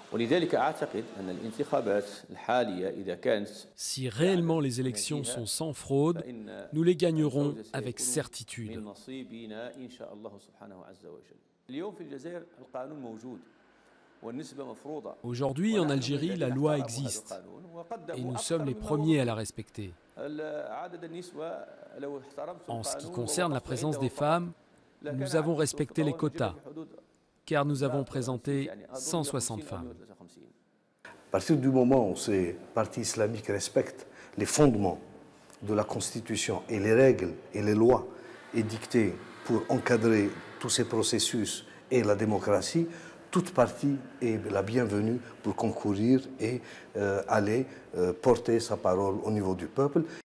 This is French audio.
Si réellement les élections sont sans fraude, nous les gagnerons avec certitude. Aujourd'hui, en Algérie, la loi existe et nous sommes les premiers à la respecter. En ce qui concerne la présence des femmes, nous avons respecté les quotas, car nous avons présenté 160 femmes. À partir du moment où ces partis islamiques respectent les fondements de la Constitution et les règles et les lois édictées pour encadrer tous ces processus et la démocratie, toute partie est la bienvenue pour concourir et aller porter sa parole au niveau du peuple.